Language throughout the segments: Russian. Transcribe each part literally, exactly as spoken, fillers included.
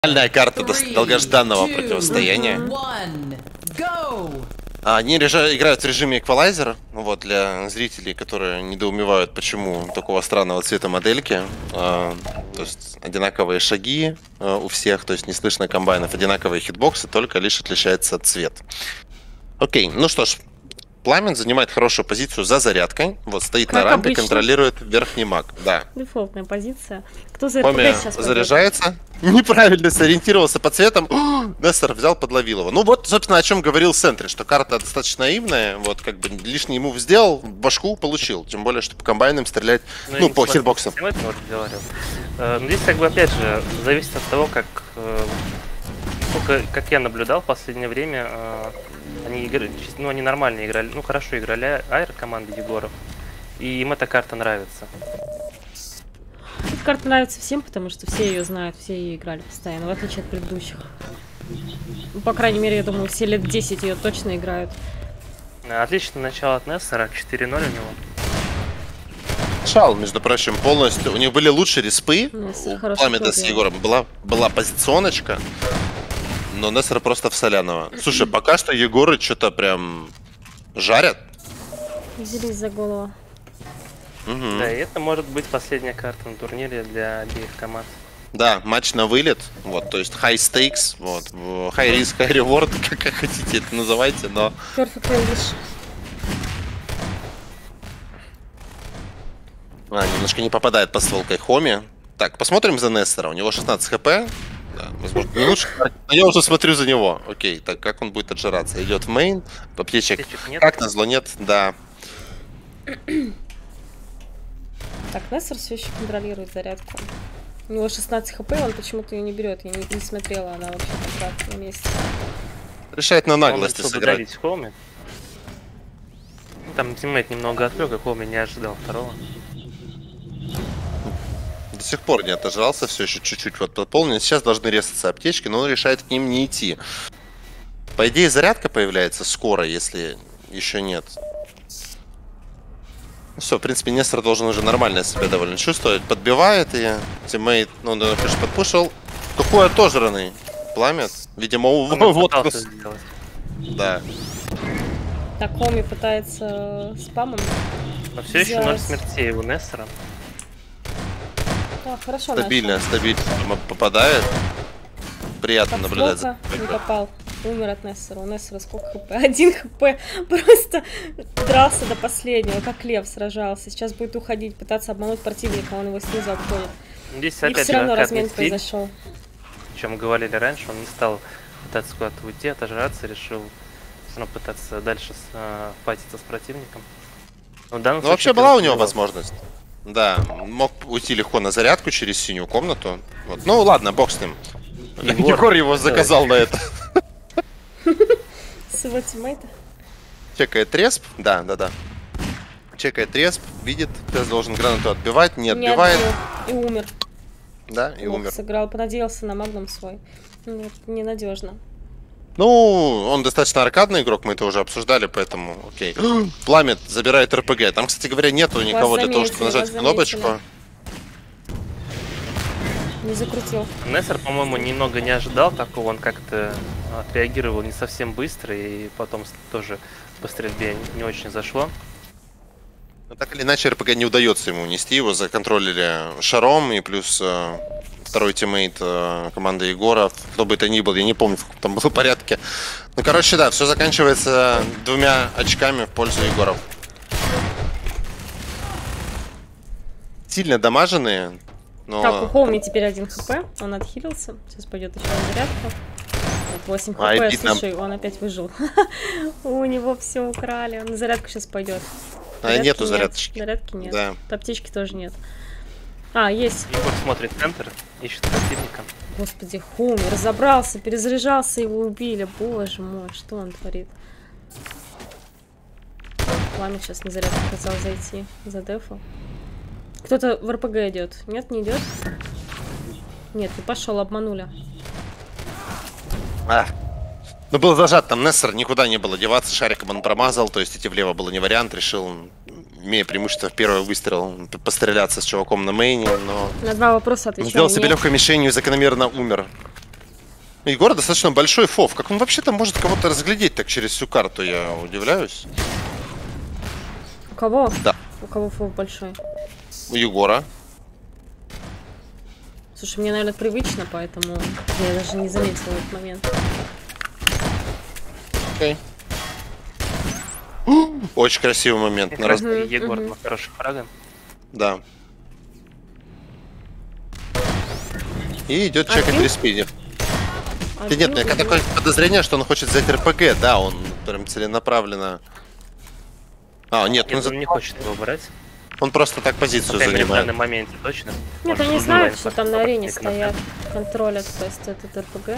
Реальная карта долгожданного противостояния. Они играют в режиме эквалайзер. Вот, для зрителей, которые недоумевают, почему такого странного цвета модельки. То есть одинаковые шаги у всех, то есть не слышно комбайнов, одинаковые хитбоксы, только лишь отличается цвет. Окей, ну что ж. Пламен занимает хорошую позицию за зарядкой. Вот, стоит как на рампе, обычно. Контролирует верхний маг. Да. Дефолтная позиция. Кто за Хоми сейчас заряжается. Пойдет? Неправильно сориентировался по цветам. Нессер взял, подловил его. Ну вот, собственно, о чем говорил Сентри, что карта достаточно наивная. Вот, как бы лишний мув сделал, башку получил. Тем более, что по комбайнам стрелять, ну, ну по хитбоксам. Но здесь, как бы, опять же, зависит от того, как, сколько, как я наблюдал в последнее время. Они играли, ну, они нормально играли, ну, хорошо играли Айр команды Егоров, и им эта карта нравится. Эта карта нравится всем, потому что все ее знают, все ее играли постоянно, в отличие от предыдущих. Ну, по крайней мере, я думаю, все лет десять ее точно играют. Отличное начало от Нессера, четыре ноль у него. Шал, между прочим, полностью. У них были лучшие респы, у Пламеда с Егором была, была позиционочка. Но Нессер просто в Солянова. Слушай, пока что Егоры что-то прям жарят. Взялись за голову. Угу. Да, и это может быть последняя карта на турнире для обеих команд. Да, матч на вылет. Вот, то есть high stakes, вот, high risk, high reward, как, как хотите это называйте, но. Perfect English. А, немножко не попадает по стволкой Хоми. Так, посмотрим за Нессера. У него шестнадцать хп. Да, возможно, не лучше. Но я уже смотрю за него. Окей, так как он будет отжираться? Идет в мейн, аптечек. Как назло нет, да. Так, Нессер все еще контролирует зарядку. У него шестнадцать хп, он почему-то ее не берет. Я не, не смотрела, она вообще как на месте. Решает на наглости сыграть. Хоми. Там тиммейт немного отвлек, а Хоми не ожидал второго. До сих пор не отожрался, все еще чуть-чуть вот пополнен. Сейчас должны резаться аптечки, но он решает к ним не идти. По идее, зарядка появляется скоро, если еще нет. Все, в принципе, Нессер должен уже нормально себя довольно чувствовать. Подбивает и тиммейт, ну, он, конечно, подпушил. Какой отожранный Пламет. Видимо, он вот. Да. Так, Хоми пытается спамом. Но все еще ноль смертей у Нессера. Да, хорошо, стабильно, начал. стабильно попадает. Приятно так, наблюдать. Не попал. Умер от Нессера. У Нессера сколько хп? Один хп. Просто дрался до последнего, как лев сражался. Сейчас будет уходить, пытаться обмануть противника, он его снизу обходит. Здесь и опять все равно размен произошел. О чем мы говорили раньше, он не стал пытаться куда-то уйти, отожраться, решил все равно пытаться дальше э, файтиться с противником. Но в данном ну, вообще была у него возможность. Да, мог уйти легко на зарядку через синюю комнату. Вот. Ну ладно, бог с ним. Егор, Егор его заказал на это. С его тиммейта. Чекает тресп, да, да, да. Чекает тресп, видит, Тесс должен гранату отбивать, не отбивает. Не и умер. Да, и Лок умер. Сыграл, понадеялся на магнум свой. Нет, ненадежно. Ну, он достаточно аркадный игрок, мы это уже обсуждали, поэтому окей. Пламет забирает РПГ. Там, кстати говоря, нету никого для того, чтобы нажать кнопочку. Не закрутил. Нессер, по-моему, немного не ожидал такого, он как-то отреагировал не совсем быстро, и потом тоже по стрельбе не очень зашло. Но так или иначе, РПГ не удается ему унести, его законтролили шаром, и плюс э, второй тиммейт э, команды Егора, кто бы это ни был, я не помню, в каком там было порядке. Ну, короче, да, все заканчивается двумя очками в пользу Егоров. Сильно дамаженные. Но... Так, у Хоми теперь один хп, он отхилился. Сейчас пойдет еще зарядка. восемь хп, а, слушай, он опять выжил. У него все украли, он на зарядку сейчас пойдет. А нету зарядочки. Зарядки нет. Да. Аптечки тоже нет. А, есть. Егор смотрит центр, ищет противника. Господи, Хоми разобрался, перезаряжался, его убили. Боже мой, что он творит? Пламя сейчас на зарядку хотел зайти за дефу. Кто-то в РПГ идет. Нет, не идет? Нет, не пошел, обманули. А. Ну, был зажат там Нессер, никуда не было деваться, шариком он промазал, то есть идти влево было не вариант, решил, имея преимущество в первый выстрел, постреляться с чуваком на мейне, но... На два вопроса отвечаю. Сделал себе легкой мишенью и закономерно умер. Егор достаточно большой фов. Как он вообще там может кого-то разглядеть так через всю карту, я удивляюсь. У кого? Да. У кого фов большой? У Егора. Слушай, мне, наверное, привычно, поэтому я даже не заметила этот момент. Окей. Очень красивый момент. На раз... Мгм, Егор мгм. на хороших фрагах. Да. И идет чекать Один? респидер. Да Один, нет, у меня один. такое подозрение, что он хочет взять РПГ. Да, он прям целенаправленно... А, нет, Я он, за- думаю, не хочет его брать. он просто так По позицию крайней мере, в занимает. данный момент точно. Нет, Может, они в знают, онлайн что там на арене попытка стоят, контролят, то есть этот РПГ.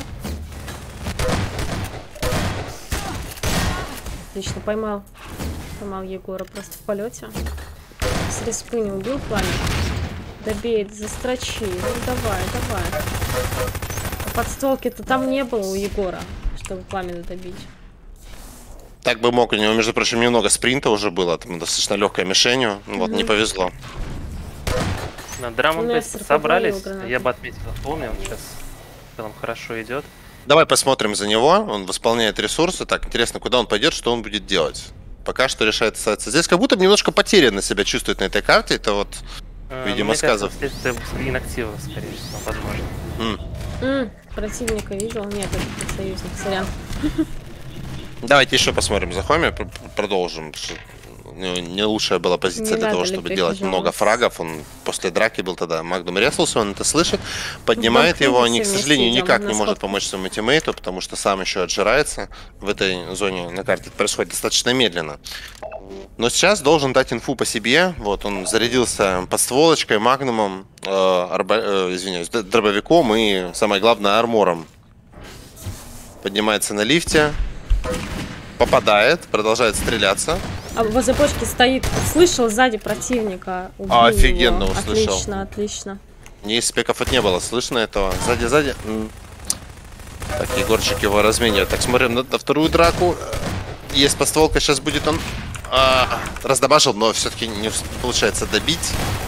Отлично, поймал. Поймал Егора просто в полете. С респы не убил пламя. Добей, застрочи. Ну давай, давай. А подстволки-то там не было у Егора, чтобы пламя добить. Так бы мог, у него, между прочим, немного спринта уже было, там достаточно легкой мишенью. Ну вот, не Мгм. повезло. На драм Ну, н Нессер собрались. подвалил гранату. Я бы отметил полный, он сейчас в целом хорошо идет. Давай посмотрим за него. Он восполняет ресурсы. Так, интересно, куда он пойдет, что он будет делать. Пока что решает остаться здесь. Как будто бы немножко потерянно себя чувствует на этой карте. Это вот, Э, видимо, мне кажется, сказов. это инактива, скорее всего, возможно. М. М, противника видел? Нет, это союзник, сорян. Давайте еще посмотрим за Хоми, пр- пр- продолжим. Что, ну, не лучшая была позиция Не для того, надо, чтобы Лепрек, делать много пожалуйста. фрагов. Он после драки был тогда Магдум резался, он это слышит, поднимает Вдох, его. выйди, Они, к все сожалению, вместе никак идем не на может сходку. помочь своему тиммейту, потому что сам еще отжирается. В этой зоне на карте это происходит достаточно медленно. Но сейчас должен дать инфу по себе. Вот он зарядился подстволочкой, магнумом, э, арба- э, извиняюсь, д- дробовиком и, самое главное, армором. Поднимается на лифте, попадает, продолжает стреляться. А возле бочки стоит, слышал сзади противника. Убил Офигенно его. услышал. Отлично, отлично. Ни спеков от не было слышно этого. Сзади, сзади. М. Так, Егорчик его разменивает. Так, смотрим на, на вторую драку. Есть подстволка, сейчас будет он а, раздобашил, но все-таки не ус- получается добить.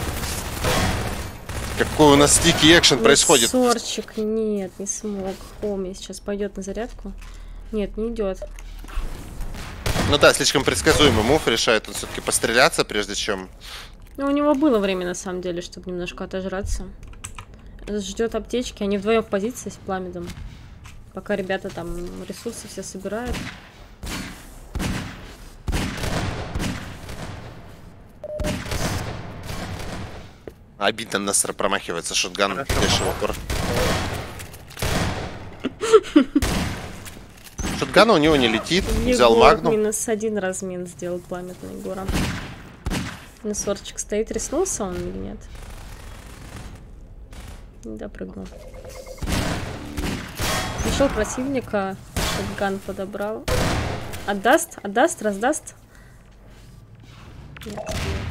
Какой у нас стики экшен происходит. Сорчик, нет, не смог. Хоми сейчас пойдет на зарядку. Нет, не идет. Ну да, слишком предсказуемый мув. Решает он все-таки постреляться, прежде чем... Ну, у него было время, на самом деле, чтобы немножко отожраться. Ждет аптечки. Они вдвоем в позиции с пламедом. Пока ребята там ресурсы все собирают. Обидно, Нессер промахивается, шотган. Хорошо. Дешево упор. Шотгана у него не летит. Взял Егор магнум. минус один размен сделал пламет на Егора. Сорчик стоит, риснулся он или нет? Не допрыгнул. Нашел противника, шотган подобрал. Отдаст? Отдаст? Раздаст? Нет.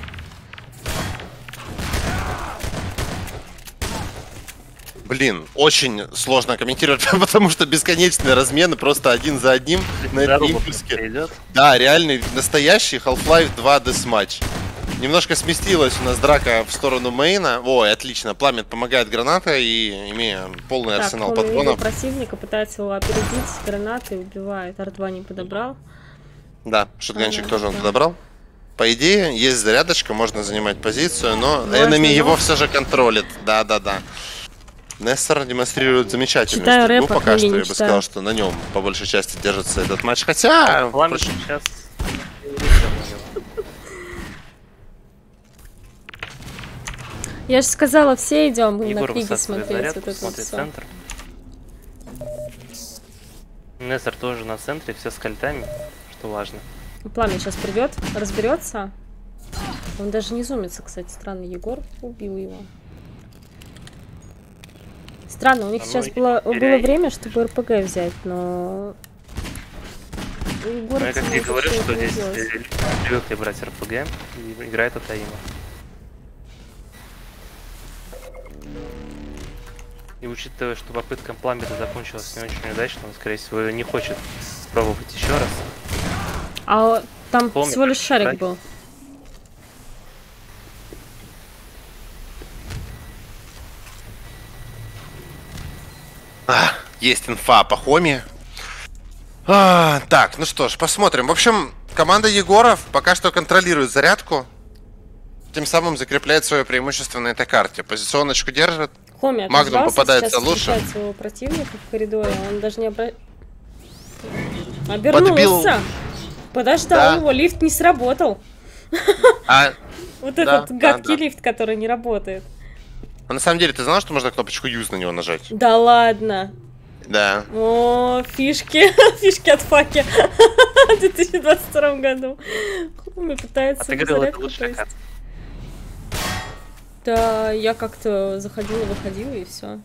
Блин, очень сложно комментировать, потому что бесконечные размены просто один за одним на этой Заруба импульске. просто идет. Да, реальный, настоящий Half-Life два Deathmatch. Немножко сместилась у нас драка в сторону мейна. Ой, отлично, Пламет помогает граната и имея полный Так, арсенал он увидел патронов. противника, пытается его опередить, гранаты убивает. ар два не подобрал. Да, шотганчик Понятно. тоже он подобрал. По идее, есть зарядочка, можно занимать позицию, но Важно, энеми но- его все же контролит. Да-да-да. Нессер демонстрирует замечательную Читаю стрельбу рэп, пока или что. не Я бы читаю? сказал, что на нем по большей части держится этот матч. Хотя, Пламя впрочем, сейчас... Я же сказала, все идем на Егор книги высасывает смотреть. заряд, Вот это вот смотрит всё. центр. Нессер тоже на центре, все с кольтами, что важно. Пламя сейчас придет, разберется. Он даже не зумится, кстати, странно. Егор убил его. Странно, у них А ну сейчас и было, было теряй. время, чтобы РПГ взять, но... У Егора Ну, я как тем тебе говорю, ничего что не здесь делать. э, люди привыкли брать РПГ и играет от Аима. И учитывая, что попытка Пламбера закончилась не очень удачно, он, скорее всего, не хочет пробовать еще раз. А там Помню, всего лишь шарик шарик. был. а, есть инфа по Хоме. А, так, ну что ж, посмотрим. В общем, команда Егоров пока что контролирует зарядку. Тем самым закрепляет свое преимущество на этой карте. Позиционочку держит. Хоми Магнум попадается лучше. Сейчас своего противника в коридоре. Он даже не обра... обернулся. Подбил... Подождал да. его, лифт не сработал. А... Вот да, этот гадкий да, да. лифт, который не работает. А на самом деле, ты знал, что можно кнопочку Use на него нажать? Да ладно. Да. О, фишки. Фишки от факи. В две тысячи двадцать втором году. Хоми пытается... А ты говорил, это лучшая карта. Да, я как-то заходила, выходила и все.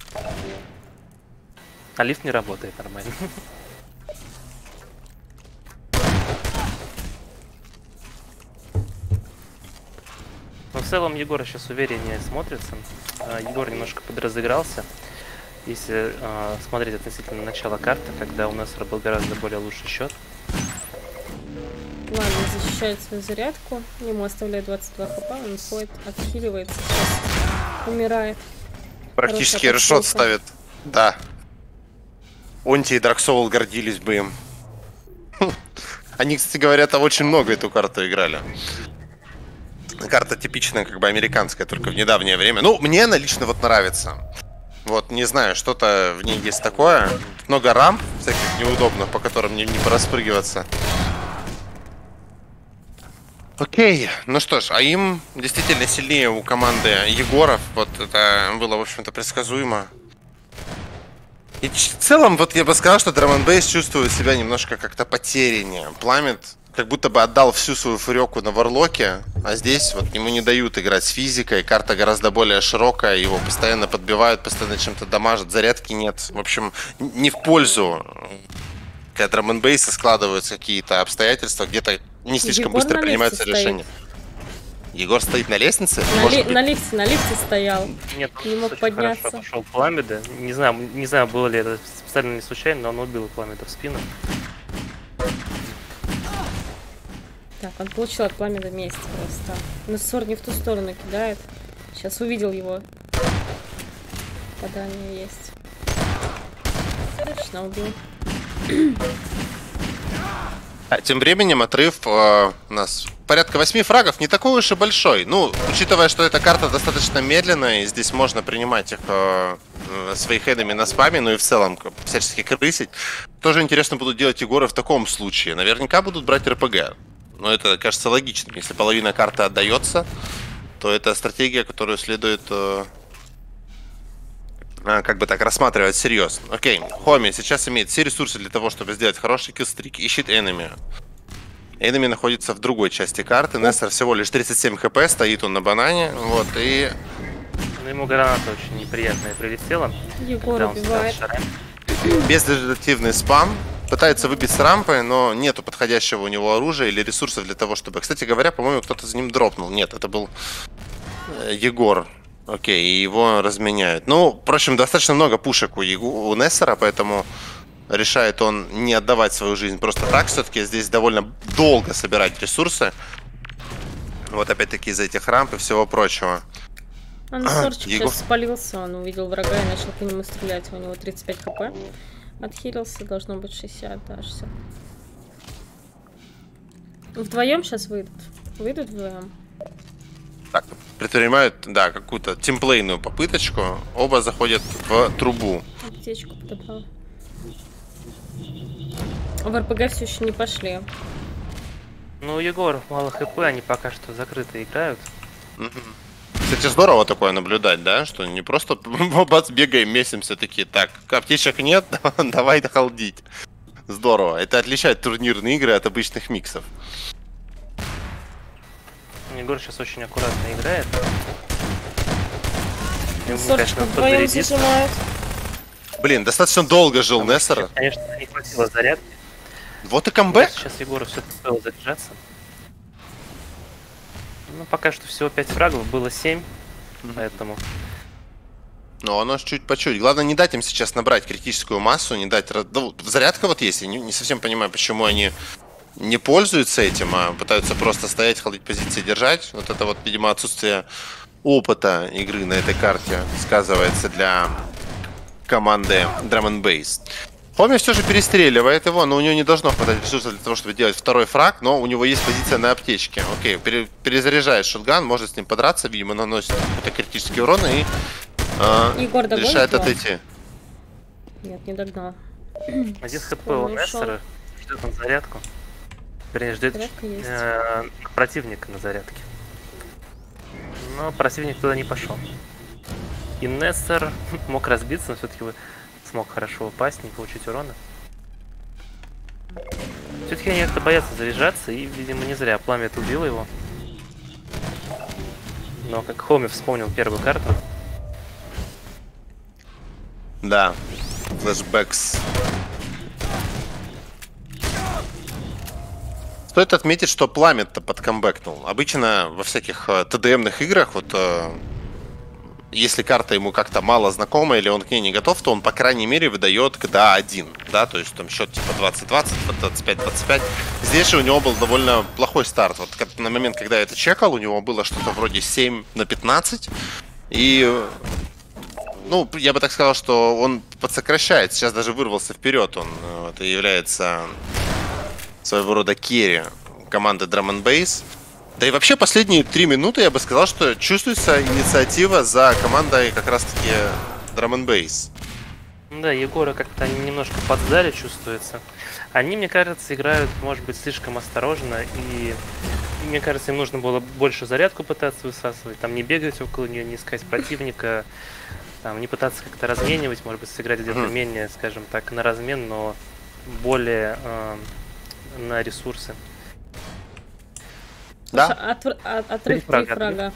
А лифт не работает нормально. Но в целом Егор сейчас увереннее смотрится. Егор немножко подразыгрался. Если э, смотреть относительно начала карты, когда у нас был гораздо более лучший счет. Ладно, защищает свою зарядку. Ему оставляет двадцать два хп, он ходит, отхиливается, сейчас умирает. Практически решет ставит. Да. Онти и Драксоул гордились бы им. Они, кстати говоря, очень много эту карту играли. Карта типичная, как бы американская, только в недавнее время. Ну, мне она лично вот нравится. Вот, не знаю, что-то в ней есть такое. Много рамп всяких неудобных, по которым не, не пораспрыгиваться. Окей, ну что ж, а им действительно сильнее у команды Егоров. Вот это было, в общем-то, предсказуемо. И в целом, вот я бы сказал, что Drum and Bass чувствует себя немножко как-то потеряннее. Пламет как будто бы отдал всю свою фурёку на Варлоке, а здесь вот ему не дают играть с физикой. Карта гораздо более широкая, его постоянно подбивают, постоянно чем-то дамажат, зарядки нет. В общем, не в пользу. Когда Drum and Bass складываются какие-то обстоятельства, где-то не слишком Егор быстро принимаются решения. Егор стоит на лестнице? На, ли, на лифте, на лифте стоял. Нет, не мог подняться. Пошел Пламеда. Не знаю, не знаю, было ли это специально или случайно, но он убил Пламеда в спину. Так, он получил от Пламеда месть просто. Но Сор не в ту сторону кидает. Сейчас увидел его. Попадание есть. Точно убил. А тем временем отрыв э, у нас порядка восьми фрагов, не такой уж и большой. Ну, учитывая, что эта карта достаточно медленная, и здесь можно принимать их э, своих энеми на спаме, ну и в целом всячески крысить, тоже интересно будут делать Егоры в таком случае. Наверняка будут брать РПГ. Но это кажется логичным. Если половина карты отдается, то это стратегия, которую следует э, как бы так рассматривать серьезно. Окей, Хоми сейчас имеет все ресурсы для того, чтобы сделать хороший киллстрик. Ищет энеми. Энеми находится в другой части карты. Нессер всего лишь тридцать семь хп, стоит он на банане. Вот, и... Ну, ему граната очень неприятная прилетела. Егор убивает. Безрезультативный спам. Пытается выбить с рампы, но нету подходящего у него оружия или ресурсов для того, чтобы... Кстати говоря, по-моему, кто-то за ним дропнул. Нет, это был Егор. Окей, и его разменяют. Ну, впрочем, достаточно много пушек у, Егу... у Нессера, поэтому решает он не отдавать свою жизнь просто так. Все-таки здесь довольно долго собирать ресурсы. Вот опять-таки из-за этих рамп и всего прочего. А Сорчик Его... сейчас спалился, он увидел врага и начал по нему стрелять. У него тридцать пять хп. Отхилился, должно быть шестьдесят, да, шестьдесят. Вдвоем сейчас выйдут. Выйдут вдвоем. Так, предпринимают, да, какую-то тимплейную попыточку. Оба заходят в трубу. Аптечку подобрал. В РПГ все еще не пошли. Ну, у Егоров мало хп, они пока что закрыто играют. Угу. Кстати, здорово такое наблюдать, да? Что не просто бац, бегаем, месимся такие. Так, аптечек нет, давай халдить. Здорово. Это отличает турнирные игры от обычных миксов. Егор сейчас очень аккуратно играет. Ему, конечно, зажимают. Блин, достаточно долго жил Нессер. Конечно, не хватило зарядки. Вот и камбэк. Сейчас Егору все-таки успел заряжаться. Ну, пока что всего пять фрагов, было семь, mm-hmm. поэтому... Но оно чуть по чуть. Главное не дать им сейчас набрать критическую массу, не дать... Ну, зарядка вот есть, я не, не совсем понимаю, почему они не пользуются этим, а пытаются просто стоять, холодить позиции, держать. Вот это вот, видимо, отсутствие опыта игры на этой карте сказывается для команды Drum and Bass. Хоми все же перестреливает его, но у него не должно хватать ресурсов для того, чтобы делать второй фраг, но у него есть позиция на аптечке. Окей, пере перезаряжает шотган, может с ним подраться, видимо, наносит какой-то критический урон и э, Егор решает отойти. Нет, не догнал. Один хп у Нессера, ждет на зарядку. Вернее, ждет э, противника на зарядке. Но противник туда не пошел. И Нессер мог разбиться, но все-таки смог хорошо упасть, не получить урона. Все-таки они как-то боятся заряжаться, и, видимо, не зря Пламя убил его. Но как Хоми вспомнил первую карту. Да, флешбэкс. Стоит отметить, что Пламя-то подкамбэкнул. Обычно во всяких э, ТДМных играх, вот э, если карта ему как-то мало знакома или он к ней не готов, то он, по крайней мере, выдает КДА один, да, то есть там счет типа двадцать двадцать, двадцать пять двадцать пять. Здесь же у него был довольно плохой старт. Вот на момент, когда я это чекал, у него было что-то вроде семь на пятнадцать, и, ну, я бы так сказал, что он подсокращает, сейчас даже вырвался вперед, он это является своего рода керри команды Drum and Bass. Да и вообще последние три минуты я бы сказал, что чувствуется инициатива за командой как раз-таки Drum and Bass. Да, Егора как-то немножко подсдали, чувствуется. Они, мне кажется, играют, может быть, слишком осторожно, и мне кажется, им нужно было больше зарядку пытаться высасывать, там не бегать около нее, не искать противника, там не пытаться как-то разменивать, может быть, сыграть где-то mm. менее, скажем так, на размен, но более э, на ресурсы. Да? От, от, отрыв три фрага.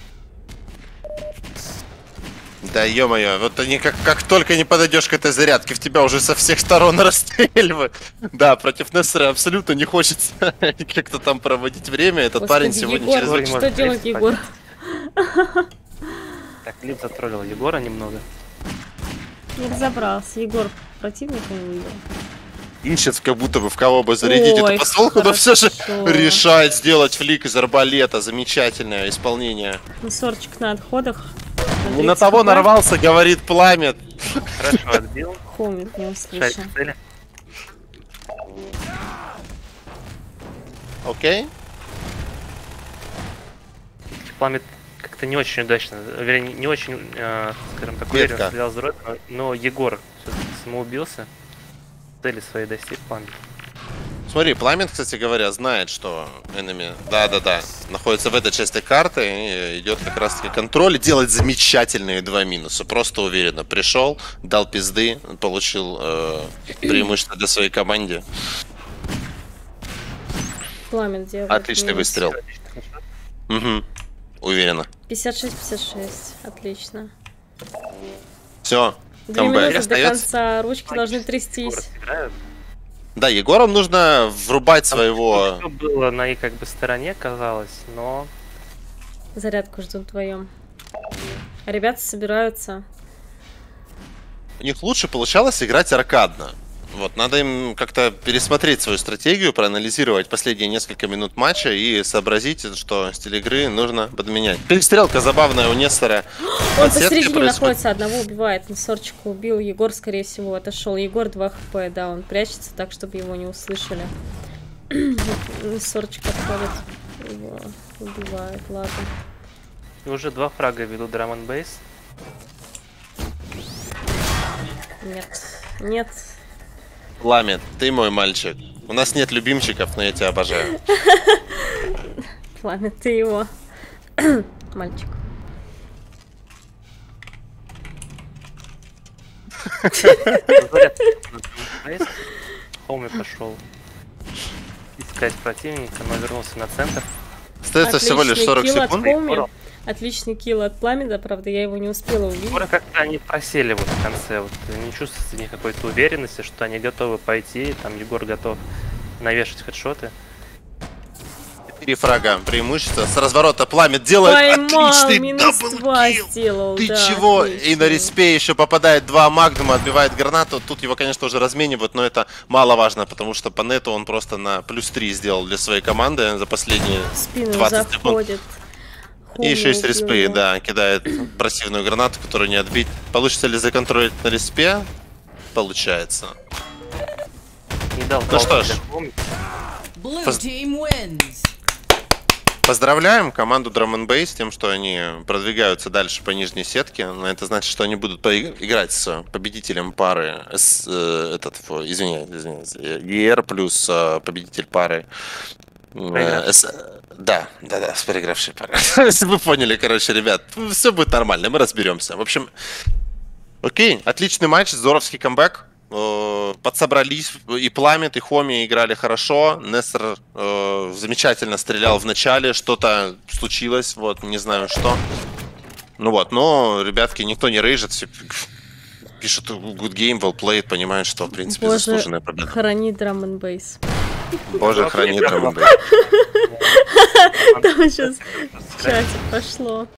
Да ё-моё, вот они как, как только не подойдешь к этой зарядке, в тебя уже со всех сторон расстреливают. Да, против Нессера абсолютно не хочется как-то там проводить время. Этот Господи, парень сегодня Егор, через... Что делать, Егор? Так, Лип затроллил Егора немного. Не разобрался. Егор противника не увидел. Ищет как будто бы в кого бы зарядить Ой, эту посылку, но все же хорошо. решает сделать флик из арбалета. Замечательное исполнение. Мусорчик на отходах. Не на того нарвался, говорит Пламя. Хорошо отбил. Хомит не Шарик услышал. в цели. Окей. Пламя как-то не очень удачно, вернее, не очень, э, скажем так, уверенно стрелял с дрота, но, но Егор все-таки самоубился. Цели своей достиг Пламя. Смотри, Пламен, кстати говоря, знает, что enemy, да-да-да, находится в этой части карты, и идет как раз-таки контроль, и делает замечательные два минуса. Просто уверенно пришел, дал пизды, получил э, преимущество для своей команды. Пламен делает. Отличный минус. выстрел. Угу. Уверенно. пятьдесят шесть пятьдесят шесть. Отлично. Все. Две минуты до конца ручки должны трястись. Да, Егорам нужно врубать своего... Все было на их как бы стороне, казалось, но... Зарядку ждут вдвоем. А ребята собираются. У них лучше получалось играть аркадно. Вот, надо им как-то пересмотреть свою стратегию, проанализировать последние несколько минут матча и сообразить, что стиль игры нужно подменять. Перестрелка забавная у Нессера. Он посередине находится, одного убивает. Мусорчика убил, Егор, скорее всего, отошел. Егор два хп, да, он прячется так, чтобы его не услышали. Мусорчик отходит, его убивает, ладно. И уже два фрага ведут Drum and Bass. Нет, нет. Пламя, ты мой мальчик. У нас нет любимчиков, но я тебя обожаю. Пламя, ты его. Мальчик. Хоми пошел искать противника, но вернулся на центр. Остается всего лишь сорок секунд. Отличный килл от Пламеда, правда, я его не успела увидеть. Скоро как-то они просели вот в конце, вот не чувствуется ни какой-то уверенности, что они готовы пойти, там Егор готов навешать хедшоты. Четыре фрага, преимущество. С разворота Пламя делает Поймал, отличный даблкилл. Сделал, Ты да, чего? отлично. И на респе еще попадает два магнума, отбивает гранату. Тут его, конечно, уже разменивают, но это маловажно, потому что по нету он просто на плюс три сделал для своей команды за последние двадцать секунд. И еще есть респы, да, кидает пассивную гранату, которую не отбить. Получится ли законтролить на респе? получается. Не дал Ну что ж. Blue Поз- team wins. Поздравляем команду Drum and Bass с тем, что они продвигаются дальше по нижней сетке. Но это значит, что они будут поиг- играть с победителем пары с, э, этот, фу, извиняюсь, извиняюсь, и эр плюс э, победитель пары. э, с- да, да, да, с проигравшей парой. Вы поняли, короче, ребят, все будет нормально, мы разберемся. В общем, окей, отличный матч, здоровский камбэк. Э, Подсобрались, и Пламет, и Хоми играли хорошо. Нессер э, замечательно стрелял в начале, что-то случилось, вот, не знаю что. Ну вот, но, ребятки, никто не рейжит, все пишут good game, well played, понимают, что, в принципе, Боже, заслуженная победа. храни драм н бейс. Боже, храни Drum and Bass. Там сейчас в чате пошло.